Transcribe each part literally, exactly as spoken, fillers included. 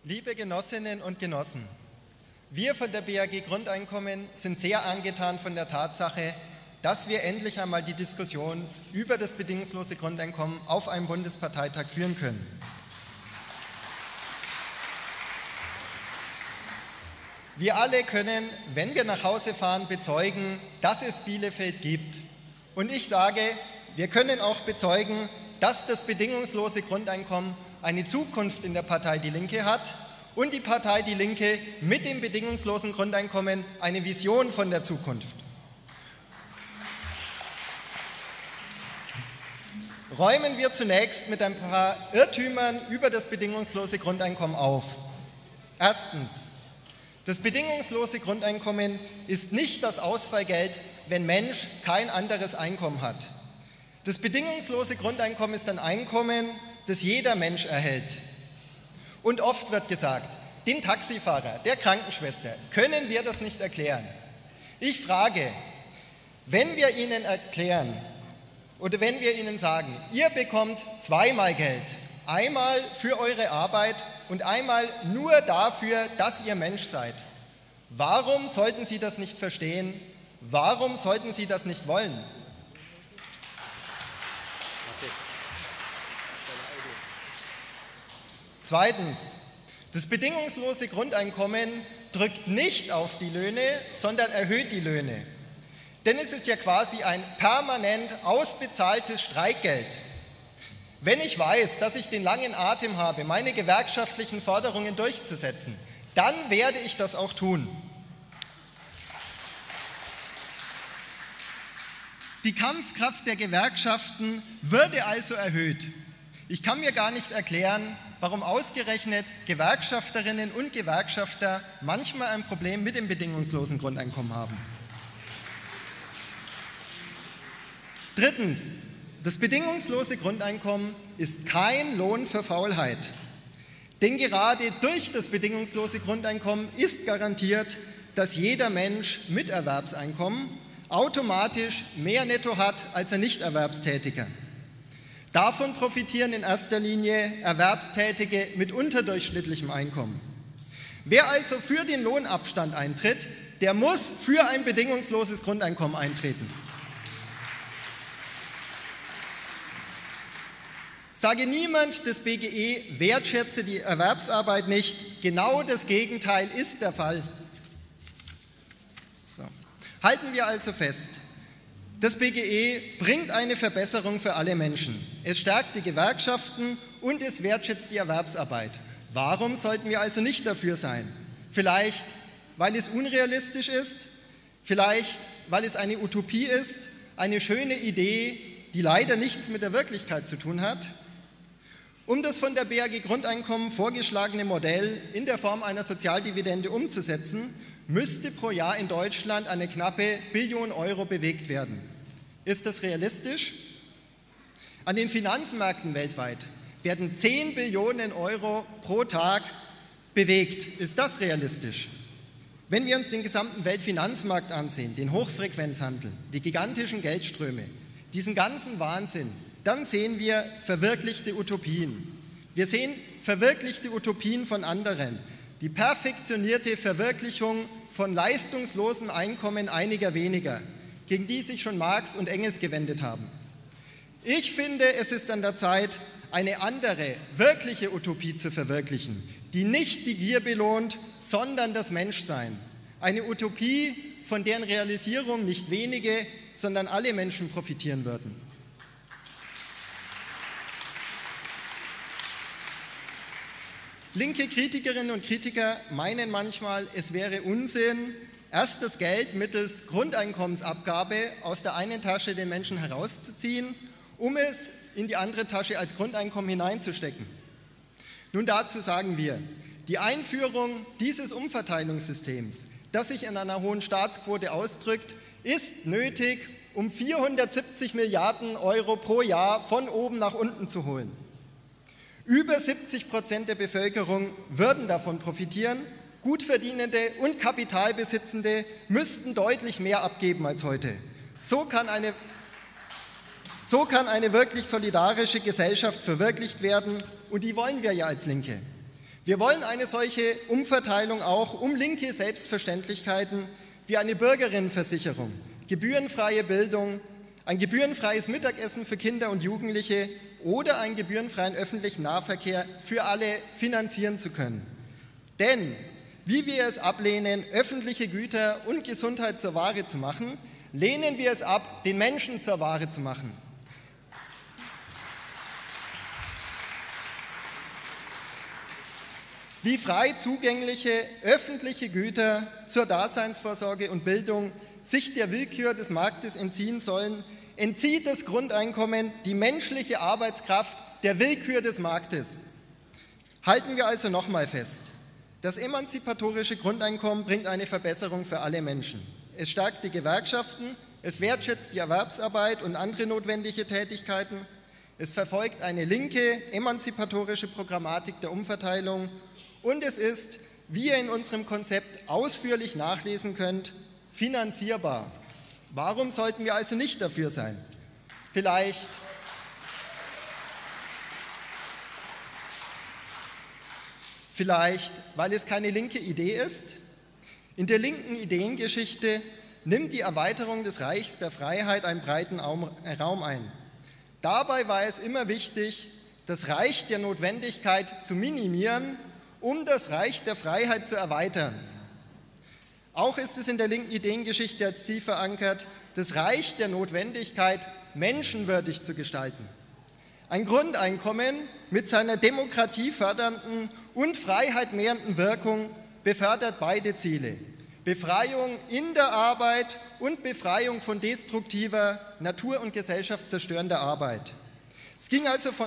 Liebe Genossinnen und Genossen, wir von der B A G Grundeinkommen sind sehr angetan von der Tatsache, dass wir endlich einmal die Diskussion über das bedingungslose Grundeinkommen auf einem Bundesparteitag führen können. Wir alle können, wenn wir nach Hause fahren, bezeugen, dass es Bielefeld gibt. Und ich sage, wir können auch bezeugen, dass das bedingungslose Grundeinkommen eine Zukunft in der Partei Die Linke hat und die Partei Die Linke mit dem bedingungslosen Grundeinkommen eine Vision von der Zukunft. Räumen wir zunächst mit ein paar Irrtümern über das bedingungslose Grundeinkommen auf. Erstens: Das bedingungslose Grundeinkommen ist nicht das Ausfallgeld, wenn Mensch kein anderes Einkommen hat. Das bedingungslose Grundeinkommen ist ein Einkommen, das jeder Mensch erhält. Und oft wird gesagt, dem Taxifahrer, der Krankenschwester, können wir das nicht erklären. Ich frage, wenn wir Ihnen erklären oder wenn wir Ihnen sagen, ihr bekommt zweimal Geld, einmal für eure Arbeit und einmal nur dafür, dass ihr Mensch seid, warum sollten Sie das nicht verstehen? Warum sollten Sie das nicht wollen? Zweitens: Das bedingungslose Grundeinkommen drückt nicht auf die Löhne, sondern erhöht die Löhne. Denn es ist ja quasi ein permanent ausbezahltes Streikgeld. Wenn ich weiß, dass ich den langen Atem habe, meine gewerkschaftlichen Forderungen durchzusetzen, dann werde ich das auch tun. Die Kampfkraft der Gewerkschaften würde also erhöht. Ich kann mir gar nicht erklären, warum ausgerechnet Gewerkschafterinnen und Gewerkschafter manchmal ein Problem mit dem bedingungslosen Grundeinkommen haben. Drittens: Das bedingungslose Grundeinkommen ist kein Lohn für Faulheit. Denn gerade durch das bedingungslose Grundeinkommen ist garantiert, dass jeder Mensch mit Erwerbseinkommen automatisch mehr Netto hat als ein Nichterwerbstätiger. Davon profitieren in erster Linie Erwerbstätige mit unterdurchschnittlichem Einkommen. Wer also für den Lohnabstand eintritt, der muss für ein bedingungsloses Grundeinkommen eintreten. Sage niemand, das B G E wertschätze die Erwerbsarbeit nicht. Genau das Gegenteil ist der Fall. So. Halten wir also fest: Das B G E bringt eine Verbesserung für alle Menschen. Es stärkt die Gewerkschaften und es wertschätzt die Erwerbsarbeit. Warum sollten wir also nicht dafür sein? Vielleicht, weil es unrealistisch ist, vielleicht, weil es eine Utopie ist, eine schöne Idee, die leider nichts mit der Wirklichkeit zu tun hat. Um das von der B A G Grundeinkommen vorgeschlagene Modell in der Form einer Sozialdividende umzusetzen, müsste pro Jahr in Deutschland eine knappe Billion Euro bewegt werden. Ist das realistisch? An den Finanzmärkten weltweit werden zehn Billionen Euro pro Tag bewegt. Ist das realistisch? Wenn wir uns den gesamten Weltfinanzmarkt ansehen, den Hochfrequenzhandel, die gigantischen Geldströme, diesen ganzen Wahnsinn, dann sehen wir verwirklichte Utopien. Wir sehen verwirklichte Utopien von anderen, die perfektionierte Verwirklichung von leistungslosen Einkommen einiger weniger, gegen die sich schon Marx und Engels gewendet haben. Ich finde, es ist an der Zeit, eine andere, wirkliche Utopie zu verwirklichen, die nicht die Gier belohnt, sondern das Menschsein. Eine Utopie, von deren Realisierung nicht wenige, sondern alle Menschen profitieren würden. Linke Kritikerinnen und Kritiker meinen manchmal, es wäre Unsinn, erst das Geld mittels Grundeinkommensabgabe aus der einen Tasche den Menschen herauszuziehen, um es in die andere Tasche als Grundeinkommen hineinzustecken. Nun, dazu sagen wir, die Einführung dieses Umverteilungssystems, das sich in einer hohen Staatsquote ausdrückt, ist nötig, um vierhundertsiebzig Milliarden Euro pro Jahr von oben nach unten zu holen. Über siebzig Prozent der Bevölkerung würden davon profitieren. Gutverdienende und Kapitalbesitzende müssten deutlich mehr abgeben als heute. So kann eine, so kann eine wirklich solidarische Gesellschaft verwirklicht werden, und die wollen wir ja als Linke. Wir wollen eine solche Umverteilung auch, um linke Selbstverständlichkeiten wie eine Bürgerinnenversicherung, gebührenfreie Bildung, ein gebührenfreies Mittagessen für Kinder und Jugendliche oder einen gebührenfreien öffentlichen Nahverkehr für alle finanzieren zu können. Denn wie wir es ablehnen, öffentliche Güter und Gesundheit zur Ware zu machen, lehnen wir es ab, den Menschen zur Ware zu machen. Wie frei zugängliche öffentliche Güter zur Daseinsvorsorge und Bildung sich der Willkür des Marktes entziehen sollen, entzieht das Grundeinkommen die menschliche Arbeitskraft der Willkür des Marktes. Halten wir also nochmal fest: Das emanzipatorische Grundeinkommen bringt eine Verbesserung für alle Menschen. Es stärkt die Gewerkschaften, es wertschätzt die Erwerbsarbeit und andere notwendige Tätigkeiten, es verfolgt eine linke, emanzipatorische Programmatik der Umverteilung und es ist, wie ihr in unserem Konzept ausführlich nachlesen könnt, finanzierbar. Warum sollten wir also nicht dafür sein? Vielleicht, vielleicht, weil es keine linke Idee ist? In der linken Ideengeschichte nimmt die Erweiterung des Reichs der Freiheit einen breiten Raum ein. Dabei war es immer wichtig, das Reich der Notwendigkeit zu minimieren, um das Reich der Freiheit zu erweitern. Auch ist es in der linken Ideengeschichte als Ziel verankert, das Reich der Notwendigkeit menschenwürdig zu gestalten. Ein Grundeinkommen mit seiner demokratiefördernden und freiheitmehrenden Wirkung befördert beide Ziele: Befreiung in der Arbeit und Befreiung von destruktiver, natur- und gesellschaftszerstörender Arbeit. Es ging also von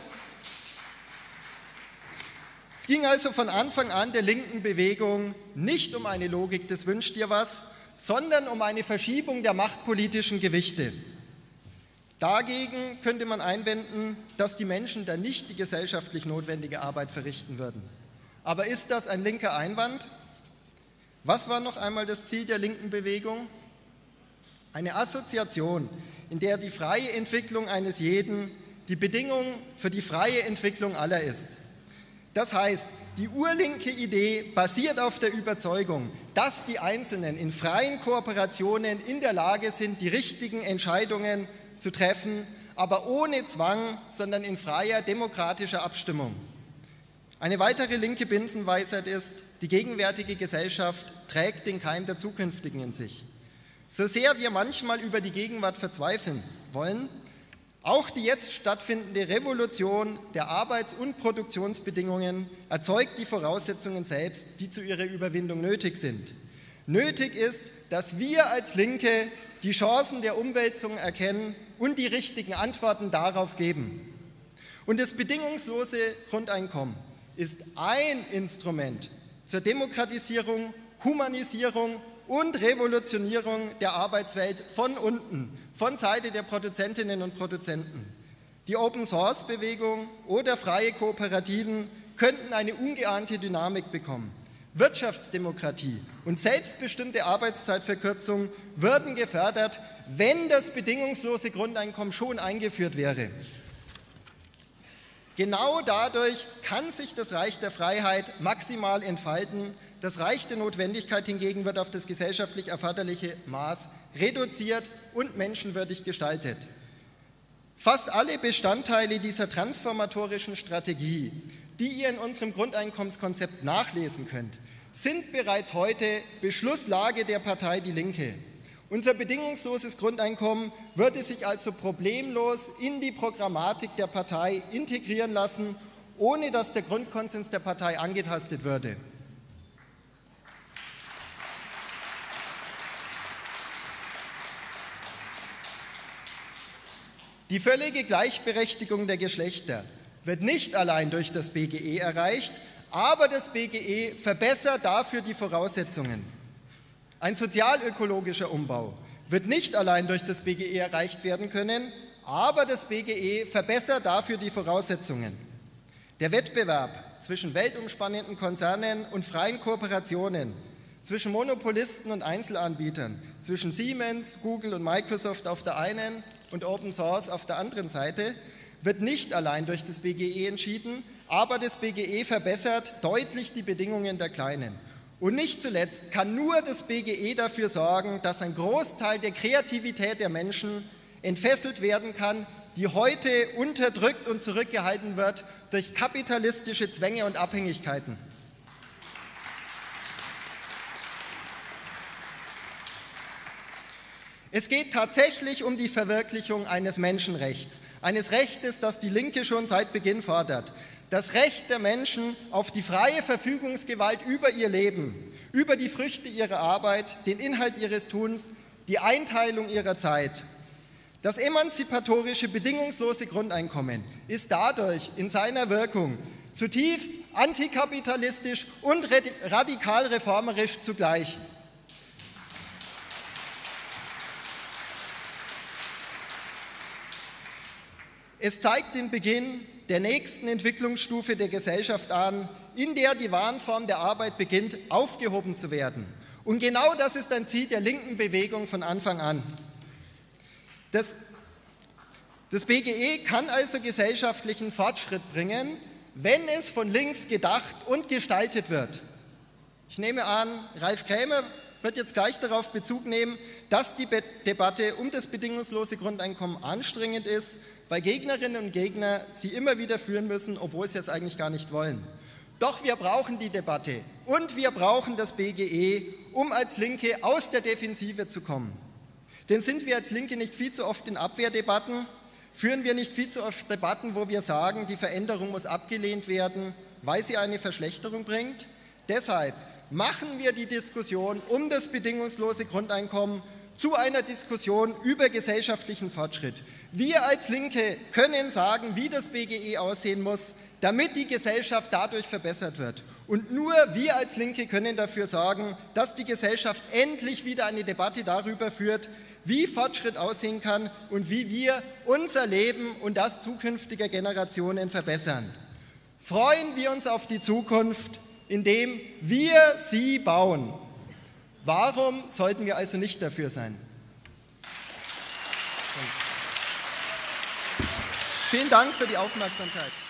Es ging also von Anfang an der linken Bewegung nicht um eine Logik des Wünsch dir was, sondern um eine Verschiebung der machtpolitischen Gewichte. Dagegen könnte man einwenden, dass die Menschen dann nicht die gesellschaftlich notwendige Arbeit verrichten würden. Aber ist das ein linker Einwand? Was war noch einmal das Ziel der linken Bewegung? Eine Assoziation, in der die freie Entwicklung eines jeden die Bedingung für die freie Entwicklung aller ist. Das heißt, die urlinke Idee basiert auf der Überzeugung, dass die Einzelnen in freien Kooperationen in der Lage sind, die richtigen Entscheidungen zu treffen, aber ohne Zwang, sondern in freier demokratischer Abstimmung. Eine weitere linke Binsenweisheit ist: Die gegenwärtige Gesellschaft trägt den Keim der zukünftigen in sich. So sehr wir manchmal über die Gegenwart verzweifeln wollen, auch die jetzt stattfindende Revolution der Arbeits- und Produktionsbedingungen erzeugt die Voraussetzungen selbst, die zu ihrer Überwindung nötig sind. Nötig ist, dass wir als Linke die Chancen der Umwälzung erkennen und die richtigen Antworten darauf geben. Und das bedingungslose Grundeinkommen ist ein Instrument zur Demokratisierung, Humanisierung und Revolutionierung der Arbeitswelt von unten, von Seite der Produzentinnen und Produzenten. Die Open-Source-Bewegung oder freie Kooperativen könnten eine ungeahnte Dynamik bekommen. Wirtschaftsdemokratie und selbstbestimmte Arbeitszeitverkürzung würden gefördert, wenn das bedingungslose Grundeinkommen schon eingeführt wäre. Genau dadurch kann sich das Reich der Freiheit maximal entfalten. Das Reich der Notwendigkeit hingegen wird auf das gesellschaftlich erforderliche Maß reduziert und menschenwürdig gestaltet. Fast alle Bestandteile dieser transformatorischen Strategie, die ihr in unserem Grundeinkommenskonzept nachlesen könnt, sind bereits heute Beschlusslage der Partei Die Linke. Unser bedingungsloses Grundeinkommen würde sich also problemlos in die Programmatik der Partei integrieren lassen, ohne dass der Grundkonsens der Partei angetastet würde. Die völlige Gleichberechtigung der Geschlechter wird nicht allein durch das B G E erreicht, aber das B G E verbessert dafür die Voraussetzungen. Ein sozialökologischer Umbau wird nicht allein durch das B G E erreicht werden können, aber das B G E verbessert dafür die Voraussetzungen. Der Wettbewerb zwischen weltumspannenden Konzernen und freien Kooperationen, zwischen Monopolisten und Einzelanbietern, zwischen Siemens, Google und Microsoft auf der einen und Open Source auf der anderen Seite, wird nicht allein durch das B G E entschieden, aber das B G E verbessert deutlich die Bedingungen der Kleinen. Und nicht zuletzt kann nur das B G E dafür sorgen, dass ein Großteil der Kreativität der Menschen entfesselt werden kann, die heute unterdrückt und zurückgehalten wird durch kapitalistische Zwänge und Abhängigkeiten. Es geht tatsächlich um die Verwirklichung eines Menschenrechts, eines Rechtes, das die Linke schon seit Beginn fordert. Das Recht der Menschen auf die freie Verfügungsgewalt über ihr Leben, über die Früchte ihrer Arbeit, den Inhalt ihres Tuns, die Einteilung ihrer Zeit. Das emanzipatorische, bedingungslose Grundeinkommen ist dadurch in seiner Wirkung zutiefst antikapitalistisch und radikal reformerisch zugleich. Es zeigt den Beginn der nächsten Entwicklungsstufe der Gesellschaft an, in der die Warenform der Arbeit beginnt, aufgehoben zu werden. Und genau das ist ein Ziel der linken Bewegung von Anfang an. Das, das B G E kann also gesellschaftlichen Fortschritt bringen, wenn es von links gedacht und gestaltet wird. Ich nehme an, Ralf Krämer wird jetzt gleich darauf Bezug nehmen, dass die Debatte um das bedingungslose Grundeinkommen anstrengend ist, weil Gegnerinnen und Gegner sie immer wieder führen müssen, obwohl sie es eigentlich gar nicht wollen. Doch wir brauchen die Debatte und wir brauchen das B G E, um als Linke aus der Defensive zu kommen. Denn sind wir als Linke nicht viel zu oft in Abwehrdebatten? Führen wir nicht viel zu oft Debatten, wo wir sagen, die Veränderung muss abgelehnt werden, weil sie eine Verschlechterung bringt? Deshalb machen wir die Diskussion um das bedingungslose Grundeinkommen zu einer Diskussion über gesellschaftlichen Fortschritt. Wir als Linke können sagen, wie das B G E aussehen muss, damit die Gesellschaft dadurch verbessert wird. Und nur wir als Linke können dafür sorgen, dass die Gesellschaft endlich wieder eine Debatte darüber führt, wie Fortschritt aussehen kann und wie wir unser Leben und das zukünftiger Generationen verbessern. Freuen wir uns auf die Zukunft, indem wir sie bauen. Warum sollten wir also nicht dafür sein? Vielen Dank für die Aufmerksamkeit.